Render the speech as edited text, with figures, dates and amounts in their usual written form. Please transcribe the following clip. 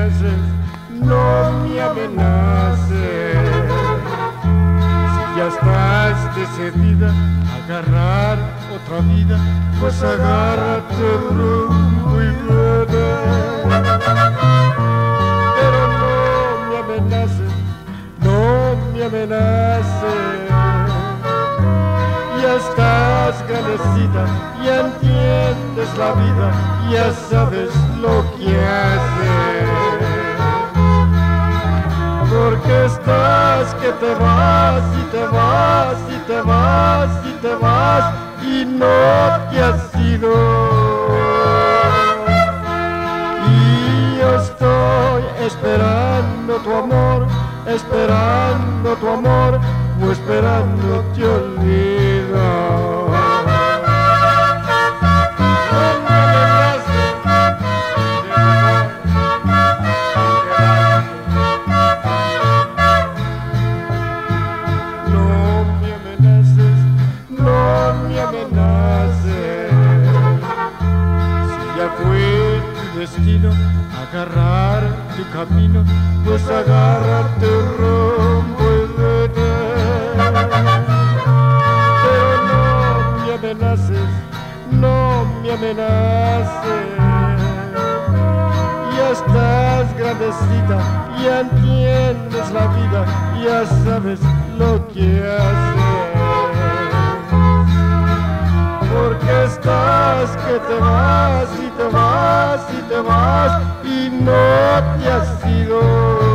amenaces, no me amenaces. Si ya estás decidida a agarrar otra vida, pues agárrate rumbo y vete. Pero no me amenaces, no me amenaces. Ya estás grandecita, ya entiendes la vida, ya sabes lo que haces. Porque estás que te vas y te vas y te vas y te vas y no te has ido. Y yo estoy esperando tu amor, esperando tu amor, o esperando te olvido. Destino, agarrar tu camino, pues agárrate rumbo y vete. Pero no me amenaces, no me amenaces. Ya estás grandecita, ya entiendes la vida, ya sabes lo que haces. Porque estás que te vas y te vas y te vas y no te has ido.